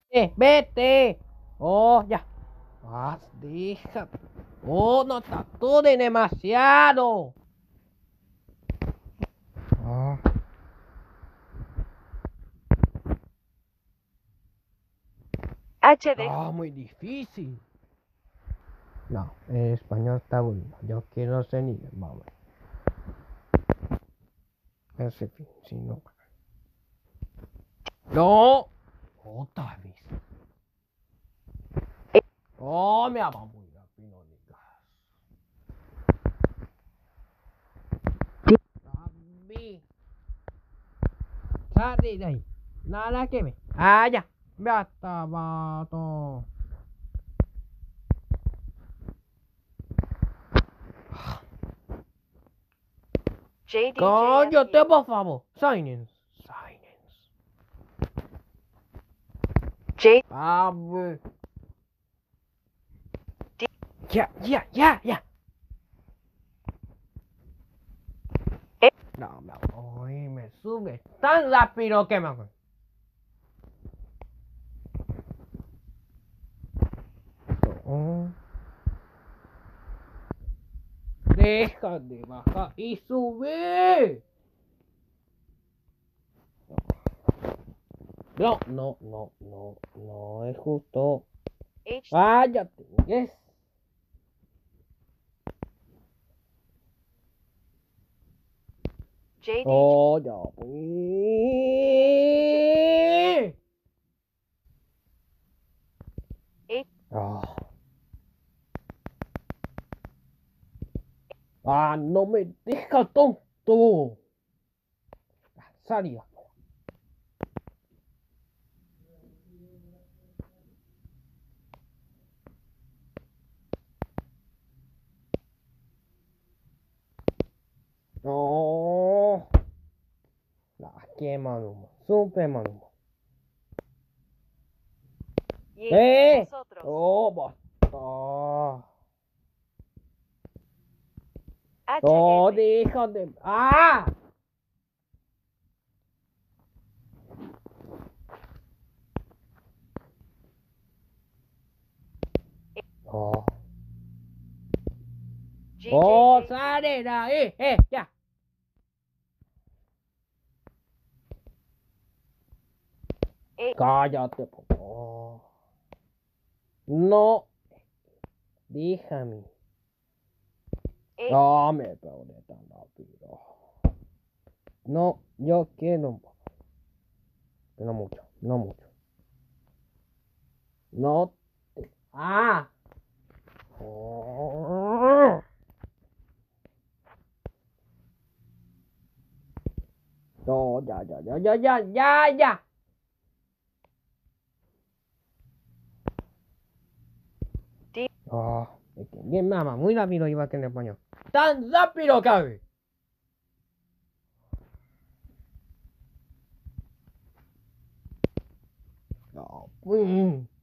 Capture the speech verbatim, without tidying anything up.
Eh, vete. Oh, ya. Ah, deja. Oh, no tatúe demasiado. Ah, H D. ah, muy difícil. No, el español está bueno. Yo que no sé ni vamos. Ese fin, si no. No. Otra vez. Oh, me ama muy rápido, nigga. Dame. Sale de ahí. Nada que me. Ah, ya. Ya está, vato. J D J F Cállate, U. por favor. Silence. Silence. J A ver. D. Ya, ya, ya, ya. E. No, me Ay, me sube tan rápido que me. Oh. Deja de bajar y sube. No, no, no, no, no es justo. H. Cállate, yes. J D J. Oh, ya, pues. H. Ah. Ah, no me deja tonto. Salida. No. La quema nomás. Super nomás. Y ¡Eh! nosotros. ¡Oh, basta! ¡Oh, H F. deja de... ¡Ah! ¡Oh! G J ¡Oh, J G. sale de ahí! ¡Eh, ya! E. Cállate, por favor. No, déjame. E. No me perdí tan rápido. No, yo quiero. No mucho, no mucho. No te... ¡Ah! Oh. No, ya, ya, ya, ya, ya, ya, ya. D. Ah, es que bien mamá, muy rápido iba que en español. ¡Tan rápido, cabe! No, mm.